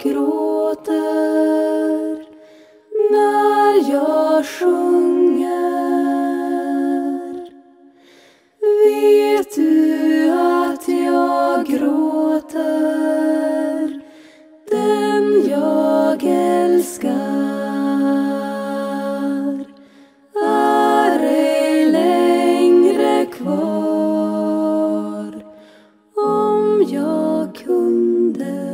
gråter när jag sjunger. Vet du att jag gråter den jag älskar är ej längre kvar. Om jag kunde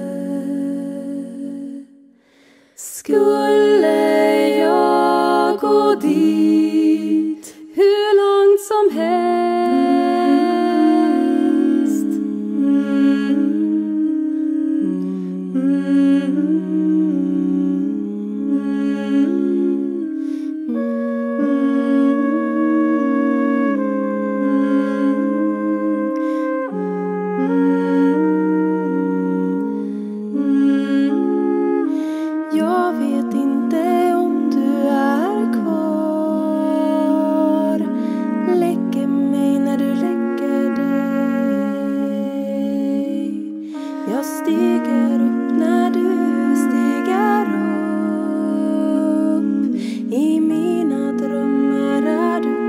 skulle jag gå dit hur långt som helst. Jag vet inte om du är kvar. Lägger mig när du lägger dig. Jag stiger upp när du stiger upp. I mina drömmar är du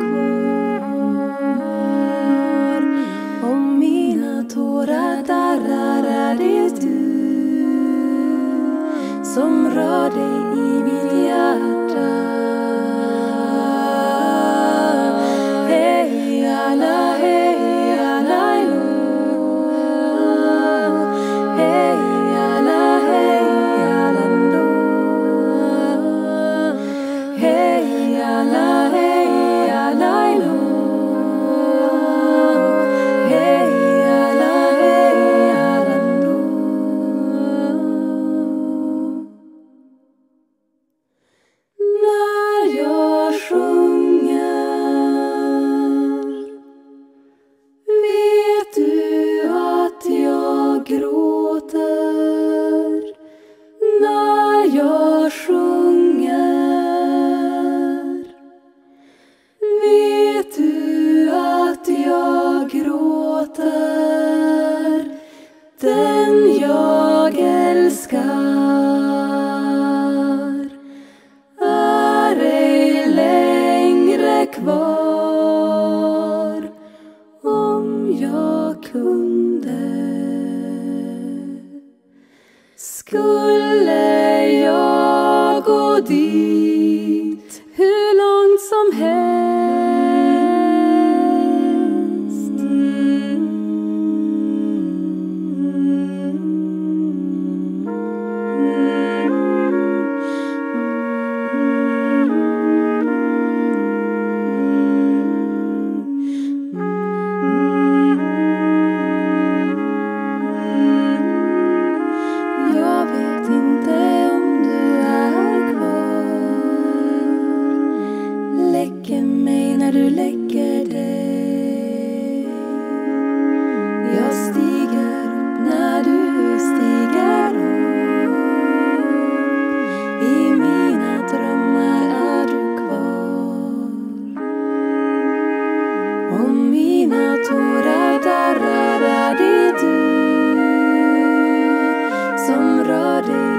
kvar. Om mina tårar darrar är det du som rör dig i mitt hjärta. Hej alla, lo. Hej alla, lo. Hej alla, lo. Hej alla, lo. När jag sjunger, vet du att jag gråter. När jag sjunger, vet du att jag gråter den jag älskar är ej längre kvar. Om jag kunde skulle jag gå dit hur långt som helst. Jag vet inte om du är kvar. Lägger mig när du lägger dig. Jag stiger upp när du stiger upp. I mina drömmar är du kvar. Om mina tårar darrar är det du som rör dig